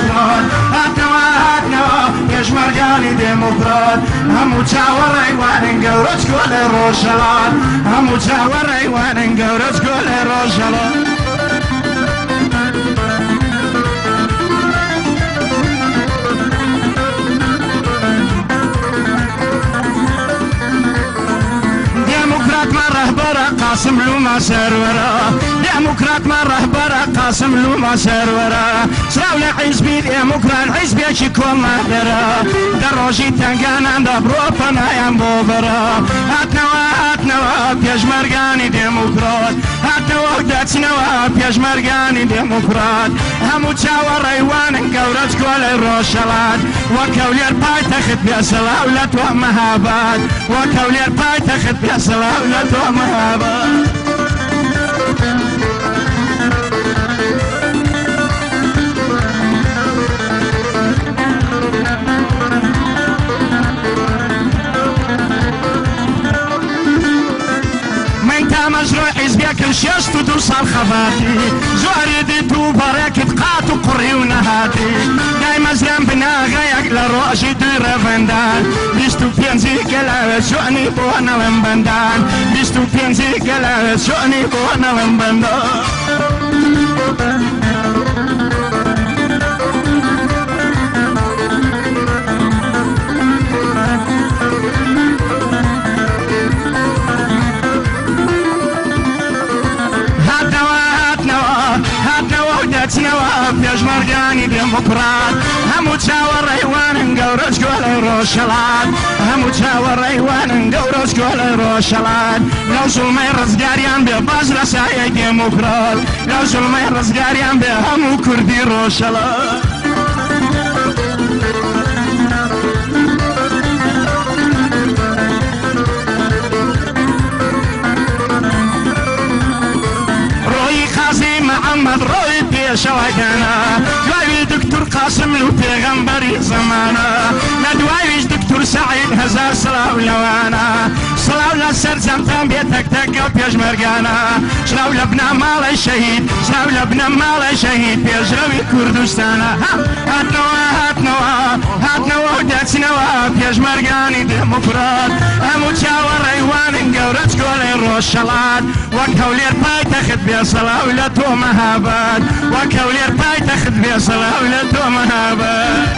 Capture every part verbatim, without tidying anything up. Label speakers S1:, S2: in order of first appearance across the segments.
S1: ديمقراط هاتنوا هاتنوا پێشمەرگانی دێموکرات هەموو چاوەڕێوانن گەورەچ گۆلێ ڕۆژهەڵات هەموو چاوەڕێوانن گەورەچ گۆلێ ڕۆژهەڵات قاسم لوما سرورا ديمقراط ما رهبرا قاسم لوما سرورا سراولا حزبي ديمقراط حزبي شكو ما درا دروجي تنقانا دبرو فنايا بوبرا هاتنوا هاتنوا بيجمرقاني ديمقراط هاتنوا وداتنوا بيجمرقاني ديمقراط همو تشاور ريوان قورج قول الروشلات وكولير باي تخت بيسلاولة ومهابات وكولير باي تخت بيسلاولة ومهابات مشروع حزبك الشيشت ودوصل خفاتي زواري دي توبرك بقات وقري ونهاتي داي مزرم بنا غيك لروشي دير فندان بيستو بينزيك لا شؤني بوانا لمبندان بيستو بينزيك لا شؤني بوانا لمبندان پێشمەرگانی دێمقراط هەموو چاوەڕێوانن گەورەچ گۆلەی ڕۆژهەڵات هەموو چاوەڕێوانن گەورەچ گۆلەی ڕۆژهەڵات لەو زوڵمەی ڕزگاریان بێ باش لە سایەی دێمقراط لەو زوڵمەی ڕزگاریان بێ هەموو کوردی ڕۆژهەڵات ڕۆیی قازی محەممەد ڕۆی شواجانا دواوي دكتور قاسم لو بيغمبري زمانا ندواويش دكتور سعيد هزار صلاة لوانا صلاة لسر زمتان بيتك تك بيجمرقانا شراو لبنا مالي شهيد شراو لبنا مالي شهيد بيجروي كردستانا هاتنوا هاتنوا هاتنوا وداتنوا بيجمرقاني ديمقراط همو تشاور ريوان قورج قولي روشلات وكولير باي تخد بيا صلاة ولتو مهابات وكولير باي تخد بيا صلاة ولتو مهابات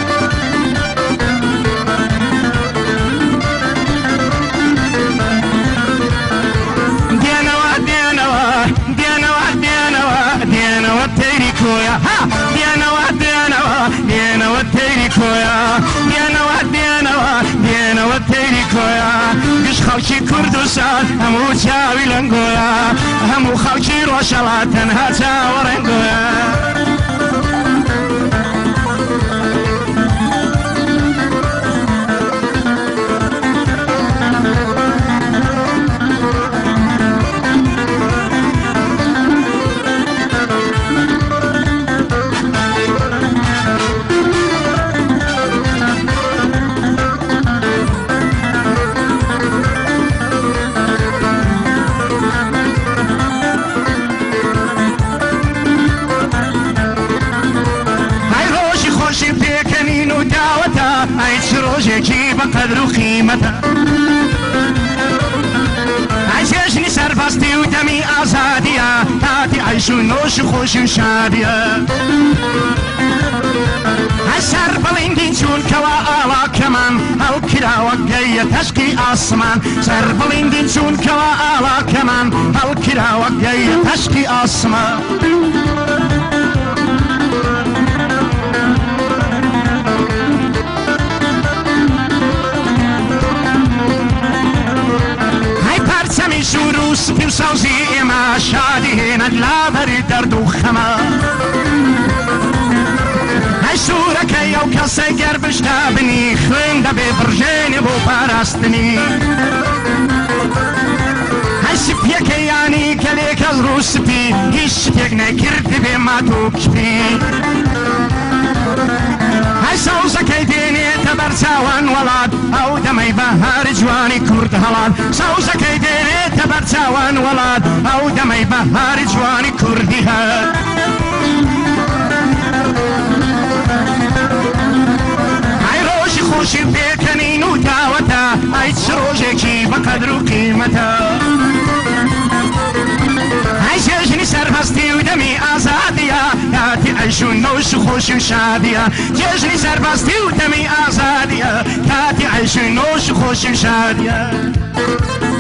S1: دينوا دينوا دينوا دينوا دينوا تيريكويا ها دينوا دينوا دينوا تيريكويا دينوا دينوا دينوا تيريكويا قش خلشي كردستان همو تشاوي لنقويا همو خلشي روشلات تنها تاورنقويا بقدر وقيمته عشيشني سرفستي ودمي أزادية تاتي عيش ونوش خوش وشادية هالسر بلندين شون كوا آلا كمان هل كلا وقاية تشكي أسمان سر بلندين شون كوا آلا كمان هل كلا وقاية تشكي أسمان شوروس في صوزي ما شادي ندلا بري درد وخما هالشورة كي او كسي قربش تابني خلين دا ببرجيني بو باراستني هالشبيا كياني كليك الروس بي هالشبيا نكرت بما توكشبي هالسوزة كيديني تبرساوان ولاد او دمي بهار جواني كرد هلاد سوزة كيديني تبرساوان ولاد او دمي بهار جواني كردي هاد قدر وقيمته عيشني سربستي ودمي آزادية كاتي عيشون نوش خوش وشادية جيشني سربستي ودمي آزادية كاتي عيشون نوش خوش وشادية